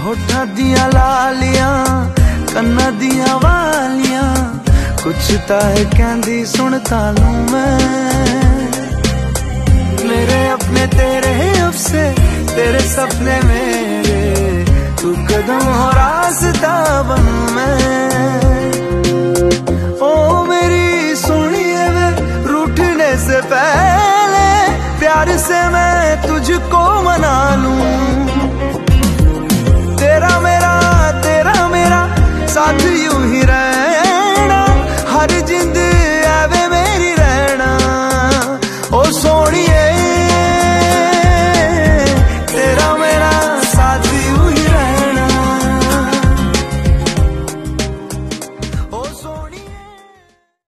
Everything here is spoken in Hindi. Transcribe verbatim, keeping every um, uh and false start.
होठा दिया लालियां कन्ना दिया वालियां कुछ ताए कहंदी सुनता लूं मैं। मेरे अपने तेरे अफसे तेरे सपने मेरे तू कदम हो रास्ता बनूं मैं। ओ मेरी सुनिए वे रूठने से पहले प्यार से मैं तुझको मना